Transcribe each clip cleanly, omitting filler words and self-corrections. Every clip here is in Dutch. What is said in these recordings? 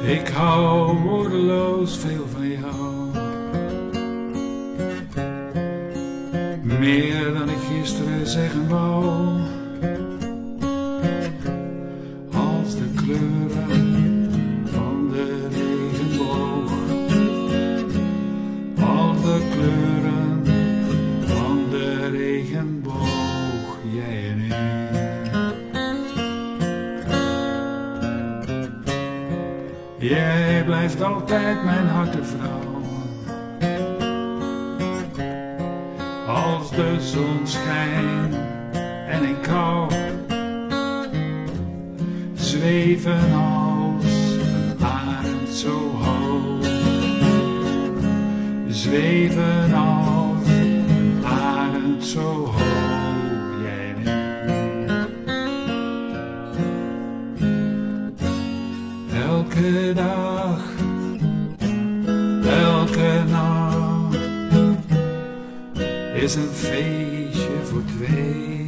Ik hou woordeloos veel van jou, meer dan ik gisteren zeggen wou. Als de kleuren van de regenboog, als de kleuren van de regenboog, jij en ik. Jij blijft altijd mijn hartevrouw. Als de zon schijnt en ik kou, zweven als een arend zo hoog. Zweven als een arend zo hoog, jij en ik. Elke dag, elke nacht is een feestje voor twee.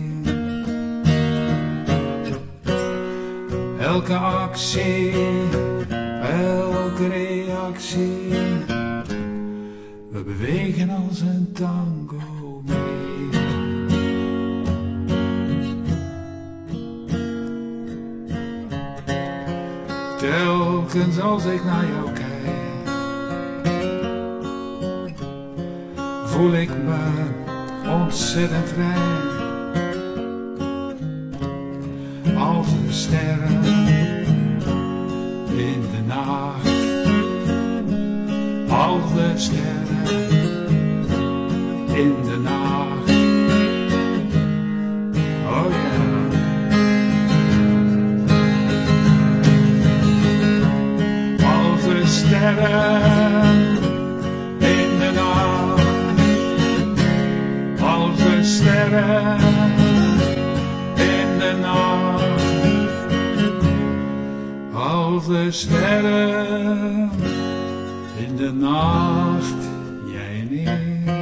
Elke actie, elke reactie, we bewegen als een tango mee. Telkens als ik naar jou kijk, voel ik me ontzettend vrij. Als de sterren in de nacht, als de sterren in de nacht. Oh ja. Als de sterren in de nacht, als de sterren in de nacht. Als de sterren in de nacht, jij en ik.